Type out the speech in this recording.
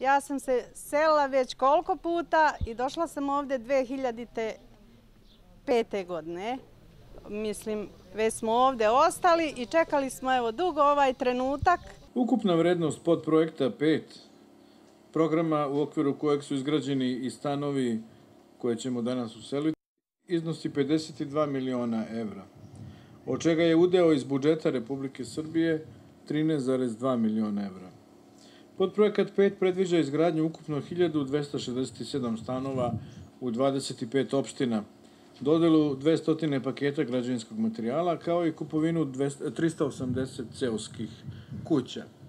Ja sam se selila već koliko puta i došla sam ovde 2005. godine. Mislim, već smo ovde ostali i čekali smo evo dugo ovaj trenutak. Ukupna vrednost podprojekta 5 programa u okviru kojeg su izgrađeni i stanovi koje ćemo danas useliti iznosi 52 miliona evra, od čega je udeo iz budžeta Republike Srbije 13,2 miliona evra. Podprojekat 5 predviđa izgradnju ukupno 1267 stanova u 25 opština, dodelu 200 paketa građevinskog materijala, kao i kupovinu 380 seoskih kuća.